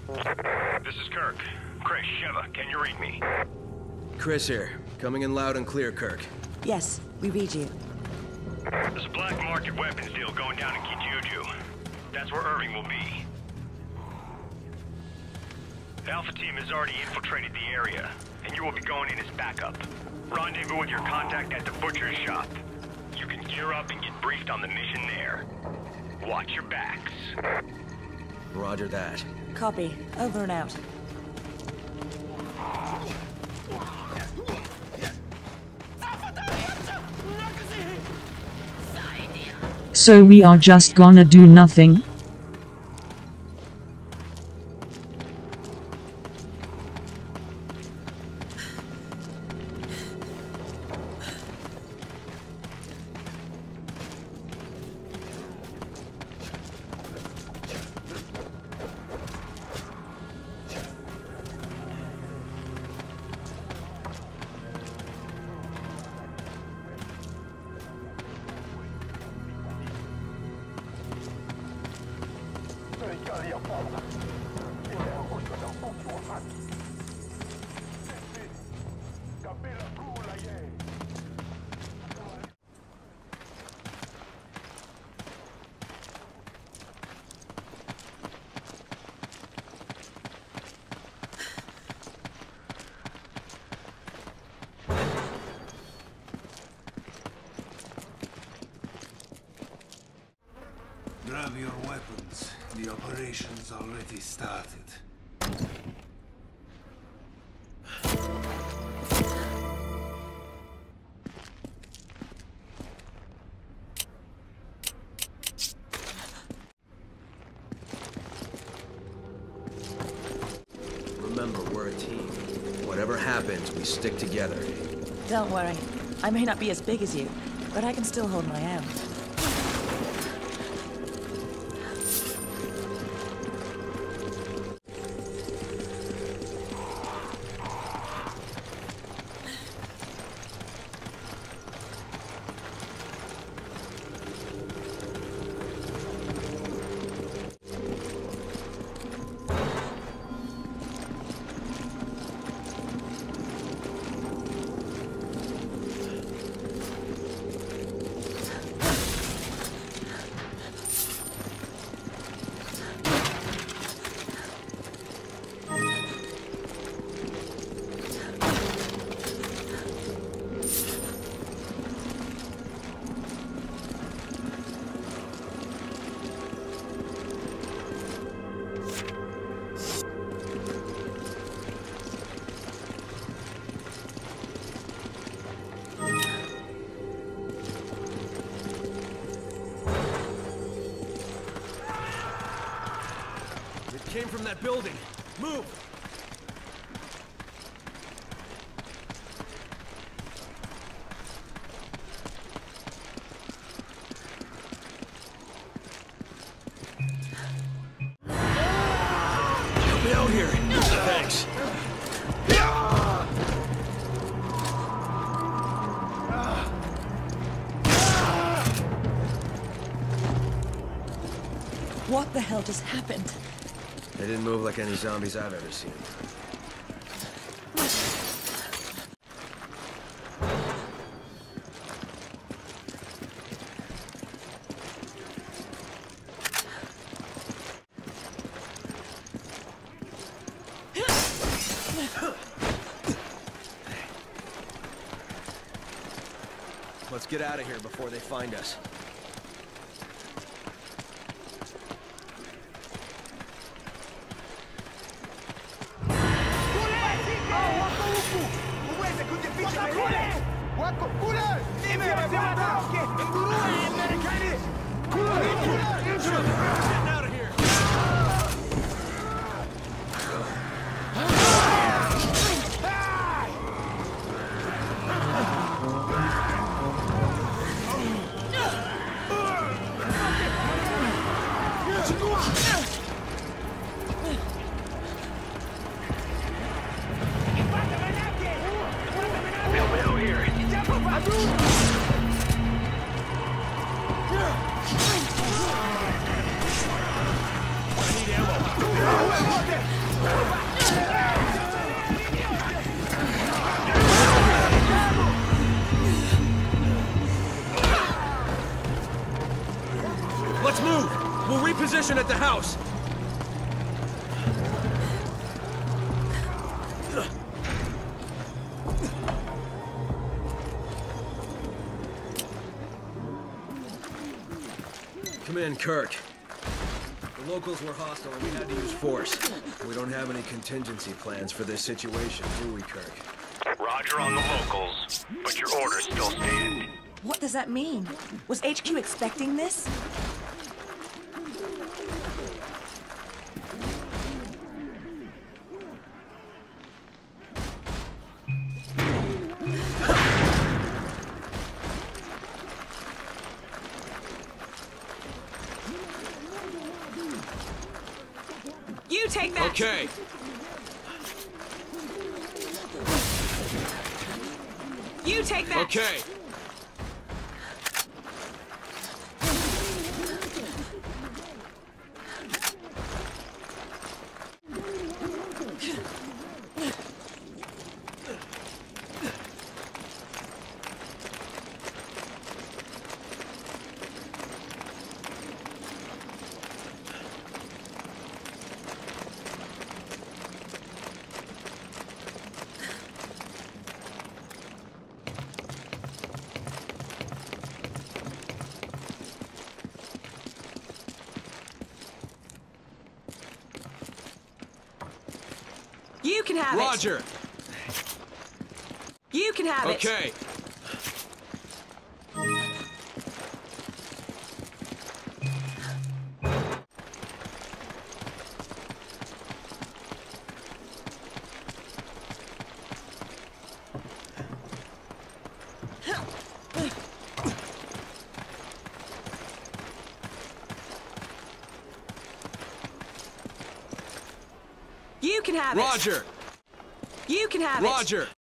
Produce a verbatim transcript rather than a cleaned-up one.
This is Kirk. Chris, Sheva, can you read me? Chris here. Coming in loud and clear, Kirk. Yes, we read you. There's a black market weapons deal going down in Kijuju. That's where Irving will be. The Alpha team has already infiltrated the area, and you will be going in as backup. Rendezvous with your contact at the butcher's shop. You can gear up and get briefed on the mission there. Watch your backs. Roger that. Copy. Over and out. So we are just gonna do nothing? Grab your weapons. The operation's already started. Remember, we're a team. Whatever happens, we stick together. Don't worry. I may not be as big as you, but I can still hold my own. Came from that building. Move! Help me out here. Thanks. What the hell just happened? They didn't move like any zombies I've ever seen. Let's get out of here before they find us. Let's move! We'll reposition at the house! Come in, Kirk. The locals were hostile and we had to use force. We don't have any contingency plans for this situation, do we, Kirk? Roger on the locals, but your orders still stand. What does that mean? Was H Q expecting this? You take that! Okay. You take that! Okay. You can have Roger. it! You can have it! Okay. You can have it! Roger. You can have it! Roger.